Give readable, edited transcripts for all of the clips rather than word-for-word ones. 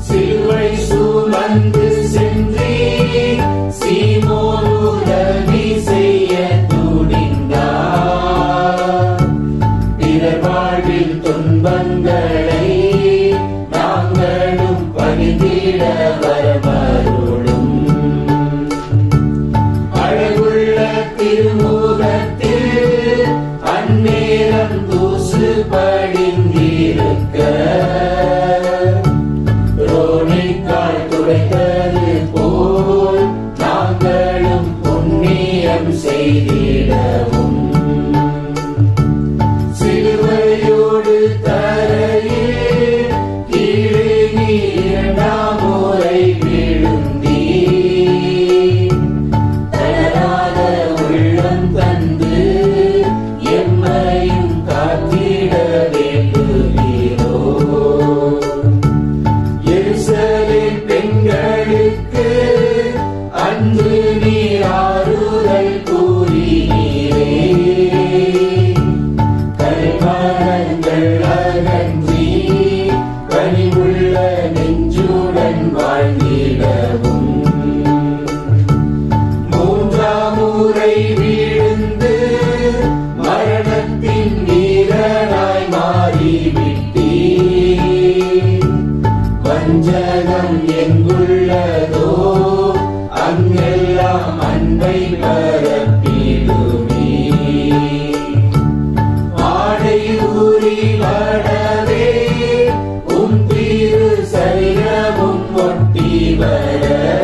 சிலுவை சுமந்து சென்றீர், சீமோன் உதவி செய்ய துணிந்தார். பிறர் வாழ்வில் துன்பங்களை நாங்களும் பகிர்ந்திட வரமருளும். அழகுள்ள திருமுகத்தில் அந்நேரம் தூசு படிந்திருக்க, ரோனிக்கால் துடைத்தது போல் நாங்களும் புண்ணியம் செய்திடவும். சிலுவையோடு தரையில் கீழே இரண்டாம் முறை விழுந்தீர், தளராத உள்ளம் தந்து எம்மையும் காத்திட வேண்டுகிறோ. எருசலேம் பெண்களுக்கு அன்று நீர் ஆறுதல் கூறினீரே, கரிமணங்கள் அகன்றி கனிவுள்ள நெஞ்சுடன் வாழ்ந்திடவும். மூன்றாம் முறை வீழ்ந்து மரணத்தின் வீரனாய் மாறிவிட்டீர், வஞ்சகம் எங்குள்ளதோ அங்கெல்லாம் அன்பை பரப்பிடுமே. ஆடை ஊறி வடவே உம் திரு சரீரமும் ஒட்டி வர,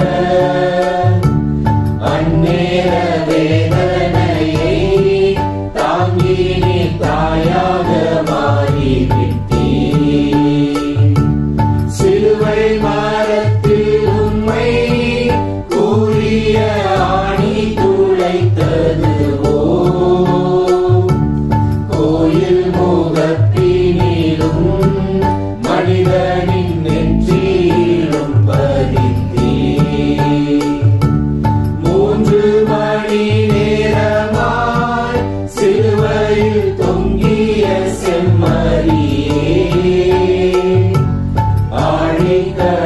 அந்நேர வேதனையை தாங்கி நீ தாயாக மாறிவிட்டீர். சிலுவை மரத்தில் உம்மை கூறிய ஆணி துளைத்ததுவோ, கோயில் முகப்பினிலும் மனிதனின் நெற்றியிலும் பதித்தீர். 3 மணி நேரமாய் சிலுவையில் தொங்கிய செம்மறியே, ஆழிக்க